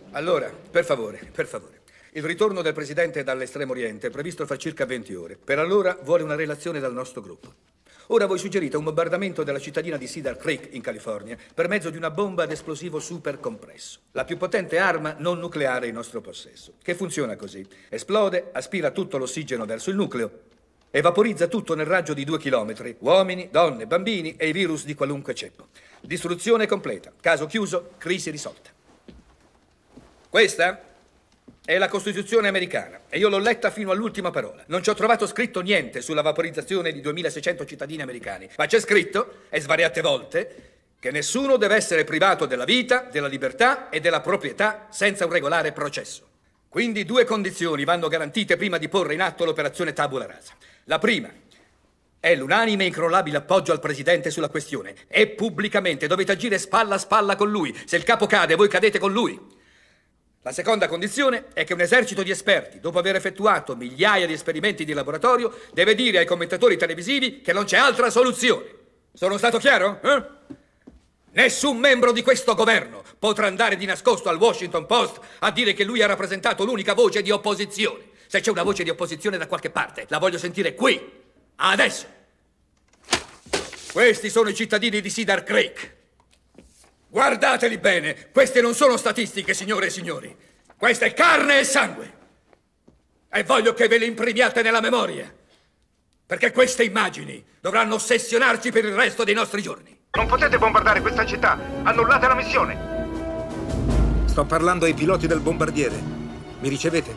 Allora, per favore, per favore. Il ritorno del Presidente dall'Estremo Oriente è previsto fra circa 20 ore. Per allora vuole una relazione dal nostro gruppo. Ora voi suggerite un bombardamento della cittadina di Cedar Creek, in California, per mezzo di una bomba ad esplosivo super compresso. La più potente arma non nucleare in nostro possesso, che funziona così. Esplode, aspira tutto l'ossigeno verso il nucleo e vaporizza tutto nel raggio di 2 chilometri. Uomini, donne, bambini e i virus di qualunque ceppo. Distruzione completa. Caso chiuso, crisi risolta. Questa è la Costituzione americana e io l'ho letta fino all'ultima parola. Non ci ho trovato scritto niente sulla vaporizzazione di 2600 cittadini americani, ma c'è scritto, e svariate volte, che nessuno deve essere privato della vita, della libertà e della proprietà senza un regolare processo. Quindi 2 condizioni vanno garantite prima di porre in atto l'operazione Tabula Rasa. La prima è l'unanime e incrollabile appoggio al Presidente sulla questione e pubblicamente dovete agire spalla a spalla con lui. Se il capo cade, voi cadete con lui. La seconda condizione è che un esercito di esperti, dopo aver effettuato migliaia di esperimenti di laboratorio, deve dire ai commentatori televisivi che non c'è altra soluzione. Sono stato chiaro? Nessun membro di questo governo potrà andare di nascosto al Washington Post a dire che lui ha rappresentato l'unica voce di opposizione. Se c'è una voce di opposizione da qualche parte, la voglio sentire qui, adesso. Questi sono i cittadini di Cedar Creek. Guardateli bene, queste non sono statistiche, signore e signori. Questa è carne e sangue. E voglio che ve le imprimiate nella memoria. Perché queste immagini dovranno ossessionarci per il resto dei nostri giorni. Non potete bombardare questa città. Annullate la missione. Sto parlando ai piloti del bombardiere. Mi ricevete?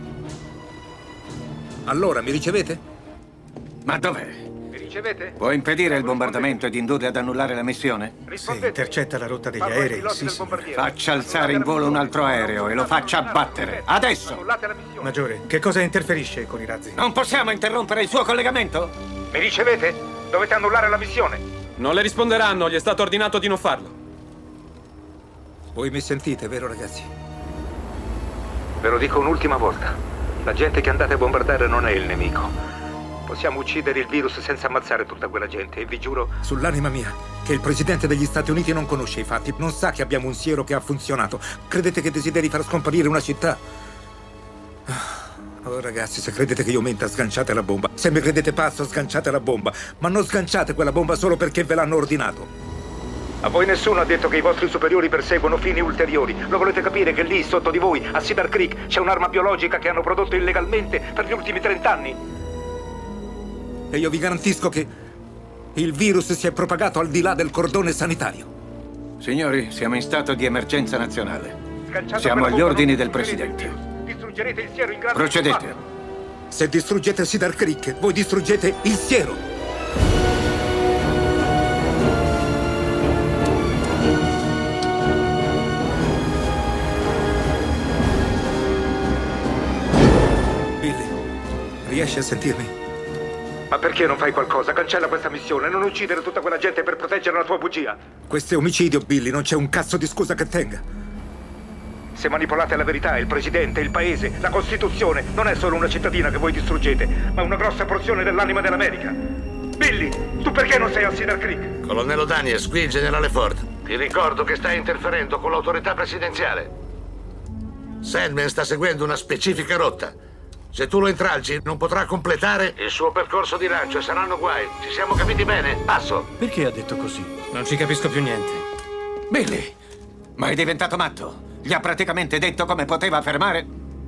Allora, mi ricevete? Ma dov'è? Ricevete? Può impedire il bombardamento ed indurre ad annullare la missione? Se intercetta la rotta degli aerei, sì, signore. Faccia alzare in volo un altro aereo e lo faccia abbattere. Adesso! Maggiore, che cosa interferisce con i razzi? Non possiamo interrompere il suo collegamento? Mi ricevete? Dovete annullare la missione. Non le risponderanno, gli è stato ordinato di non farlo. Voi mi sentite, vero ragazzi? Ve lo dico un'ultima volta. La gente che andate a bombardare non è il nemico. Possiamo uccidere il virus senza ammazzare tutta quella gente e vi giuro... Sull'anima mia, che il Presidente degli Stati Uniti non conosce i fatti, non sa che abbiamo un siero che ha funzionato. Credete che desideri far scomparire una città? Oh, ragazzi, se credete che io menta, sganciate la bomba. Se mi credete pazzo, sganciate la bomba. Ma non sganciate quella bomba solo perché ve l'hanno ordinato. A voi nessuno ha detto che i vostri superiori perseguono fini ulteriori. Lo volete capire che lì, sotto di voi, a Cedar Creek, c'è un'arma biologica che hanno prodotto illegalmente per gli ultimi 30 anni? E io vi garantisco che il virus si è propagato al di là del cordone sanitario. Signori, siamo in stato di emergenza nazionale. Sganciate Siamo quella agli bomba, ordini non del distruggerete Presidente. il virus. Distruggerete il siero in grado Procedete. di... Se distruggete Cedar Creek, voi distruggete il siero. Billy, riesci a sentirmi? Ma perché non fai qualcosa? Cancella questa missione, non uccidere tutta quella gente per proteggere la tua bugia. Questo è omicidio, Billy, non c'è un cazzo di scusa che tenga. Se manipolate la verità, il presidente, il paese, la Costituzione, non è solo una cittadina che voi distruggete, ma una grossa porzione dell'anima dell'America. Billy, tu perché non sei a Cedar Creek? Colonnello Daniels, qui il generale Ford. Ti ricordo che stai interferendo con l'autorità presidenziale. Sandman sta seguendo una specifica rotta. Se tu lo intralci, non potrà completare il suo percorso di lancio e saranno guai. Ci siamo capiti bene? Passo. Perché ha detto così? Non ci capisco più niente. Billy, ma è diventato matto. Gli ha praticamente detto come poteva fermare...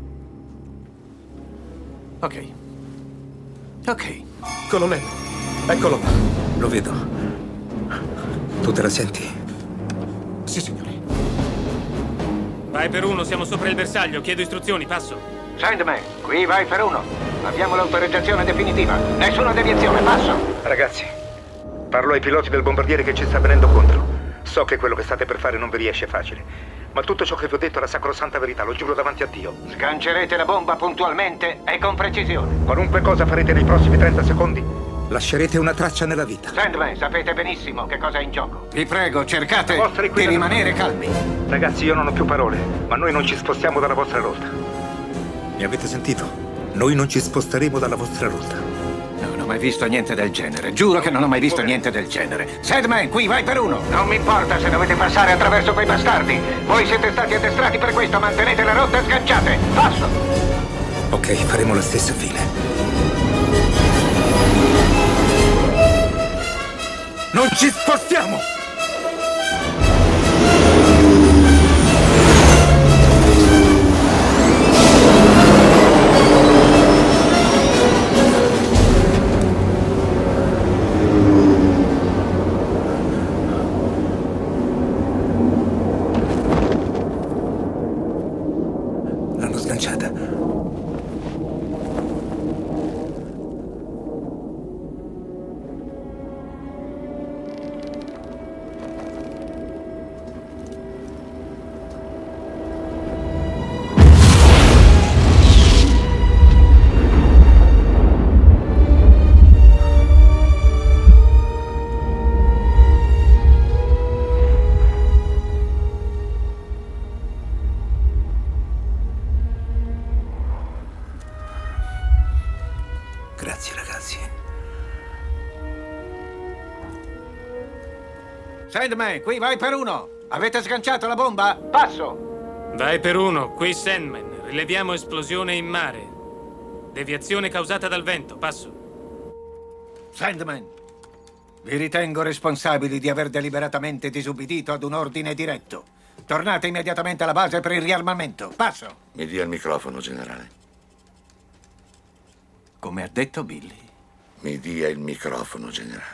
Ok. Colonnello, eccolo là. Lo vedo. Tu te la senti? Sì, signore. Vai per uno, siamo sopra il bersaglio. Chiedo istruzioni, passo. Sandman, qui vai per uno. Abbiamo l'autorizzazione definitiva. Nessuna deviazione, passo. Ragazzi, parlo ai piloti del bombardiere che ci sta venendo contro. So che quello che state per fare non vi riesce facile, ma tutto ciò che vi ho detto è la sacrosanta verità, lo giuro davanti a Dio. Sgancerete la bomba puntualmente e con precisione. Qualunque cosa farete nei prossimi 30 secondi, Lascerete una traccia nella vita. Sandman, sapete benissimo che cosa è in gioco. Vi prego, cercate La vostra di equità- rimanere calmi. ragazzi, io non ho più parole, ma noi non ci spostiamo dalla vostra rotta. Mi avete sentito? Noi non ci sposteremo dalla vostra rotta. No, non mai visto niente del genere. Giuro che non ho mai visto niente del genere. Sandman, qui vai per uno. Non mi importa se dovete passare attraverso quei bastardi. Voi siete stati addestrati per questo. Mantenete la rotta e sganciate. Passo. Ok, faremo la stessa fine. Non ci spostiamo! L'hanno sganciata. Grazie, ragazzi. Sandman, qui vai per uno. Avete sganciato la bomba? Passo. Vai per uno, qui Sandman. Rileviamo esplosione in mare. Deviazione causata dal vento, passo. Sandman, vi ritengo responsabili di aver deliberatamente disubbidito ad un ordine diretto. Tornate immediatamente alla base per il riarmamento. Passo. Mi dia il microfono, generale. Come ha detto Billy. Mi dia il microfono, generale.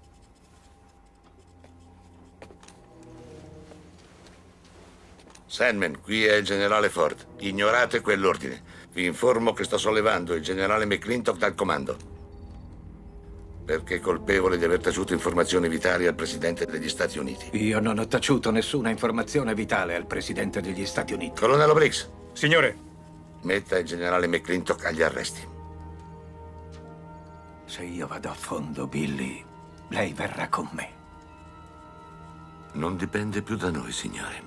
Sandman, qui è il generale Ford. Ignorate quell'ordine. Vi informo che sto sollevando il generale McClintock dal comando. Perché è colpevole di aver taciuto informazioni vitali al Presidente degli Stati Uniti. Io non ho taciuto nessuna informazione vitale al Presidente degli Stati Uniti. Colonnello Briggs, Signore, metta il generale McClintock agli arresti. Se io vado a fondo, Billy, lei verrà con me. Non dipende più da noi, signore.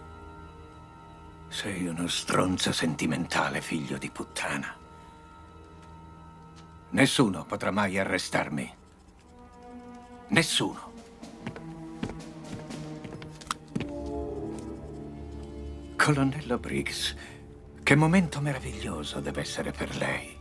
Sei uno stronzo sentimentale, figlio di puttana. Nessuno potrà mai arrestarmi. Nessuno. Colonnello Briggs, che momento meraviglioso deve essere per lei.